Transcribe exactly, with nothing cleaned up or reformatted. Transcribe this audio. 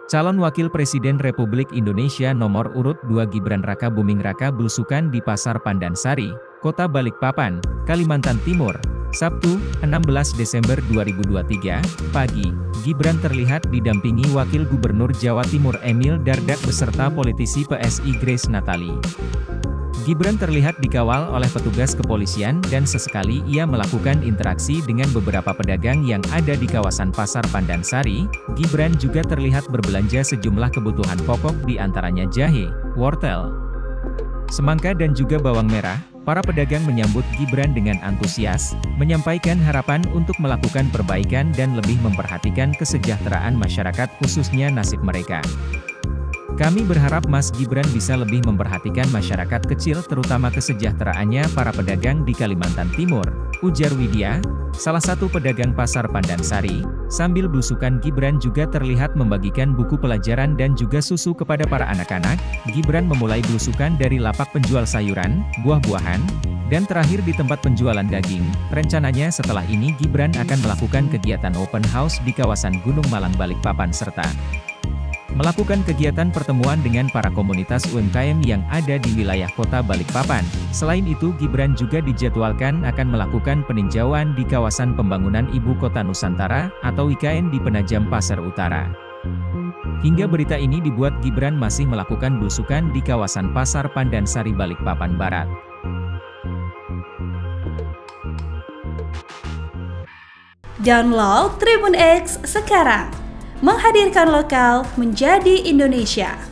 Calon Wakil Presiden Republik Indonesia nomor urut dua Gibran Raka Buming Raka belusukan di Pasar Pandansari, Kota Balikpapan, Kalimantan Timur, Sabtu, enam belas Desember dua ribu dua puluh tiga, pagi. Gibran terlihat didampingi Wakil Gubernur Jawa Timur Emil Dardak beserta politisi P S I Grace Natali. Gibran terlihat dikawal oleh petugas kepolisian dan sesekali ia melakukan interaksi dengan beberapa pedagang yang ada di kawasan Pasar Pandansari. Gibran juga terlihat berbelanja sejumlah kebutuhan pokok di antaranya jahe, wortel, semangka dan juga bawang merah. Para pedagang menyambut Gibran dengan antusias, menyampaikan harapan untuk melakukan perbaikan dan lebih memperhatikan kesejahteraan masyarakat khususnya nasib mereka. Kami berharap Mas Gibran bisa lebih memperhatikan masyarakat kecil terutama kesejahteraannya para pedagang di Kalimantan Timur, ujar Widya, salah satu pedagang Pasar Pandansari. Sambil belusukan Gibran juga terlihat membagikan buku pelajaran dan juga susu kepada para anak-anak. Gibran memulai belusukan dari lapak penjual sayuran, buah-buahan, dan terakhir di tempat penjualan daging. Rencananya setelah ini Gibran akan melakukan kegiatan open house di kawasan Gunung Malang Balikpapan serta melakukan kegiatan pertemuan dengan para komunitas U M K M yang ada di wilayah kota Balikpapan. Selain itu Gibran juga dijadwalkan akan melakukan peninjauan di kawasan pembangunan Ibu Kota Nusantara atau I K N di Penajam Pasar Utara. Hingga berita ini dibuat Gibran masih melakukan belusukan di kawasan Pasar Pandansari Balikpapan Barat. Download Tribun X sekarang, menghadirkan lokal menjadi Indonesia.